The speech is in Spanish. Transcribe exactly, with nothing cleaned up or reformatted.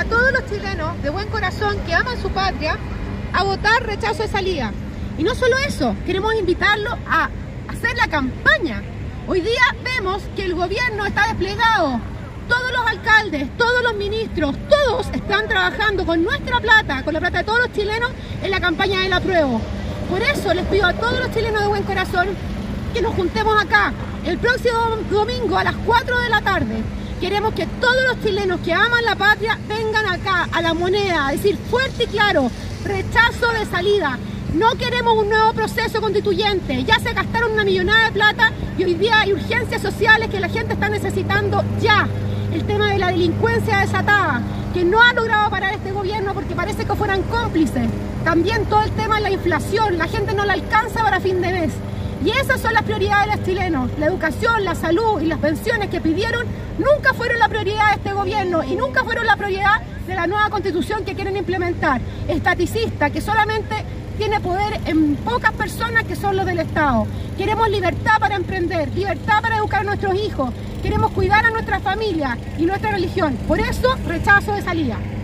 a todos los chilenos de buen corazón que aman su patria a votar rechazo de salida. Y no solo eso, queremos invitarlos a hacer la campaña. Hoy día vemos que el gobierno está desplegado, todos los alcaldes, todos los ministros, todos están trabajando con nuestra plata, con la plata de todos los chilenos en la campaña del apruebo. Por eso les pido a todos los chilenos de buen corazón que nos juntemos acá el próximo domingo a las cuatro de la tarde. Queremos que todos los chilenos que aman la patria vengan acá a La Moneda a decir fuerte y claro, rechazo de salida. No queremos un nuevo proceso constituyente, ya se gastaron una millonada de plata y hoy día hay urgencias sociales que la gente está necesitando ya. El tema de la delincuencia desatada, que no ha logrado parar este gobierno porque parece que fueran cómplices. También todo el tema de la inflación, la gente no la alcanza para fin de mes. Y esas son las prioridades de los chilenos. La educación, la salud y las pensiones que pidieron nunca fueron la prioridad de este gobierno y nunca fueron la prioridad de la nueva constitución que quieren implementar. Estaticista, que solamente tiene poder en pocas personas que son los del Estado. Queremos libertad para emprender, libertad para educar a nuestros hijos. Queremos cuidar a nuestra familia y nuestra religión. Por eso, rechazo de salida.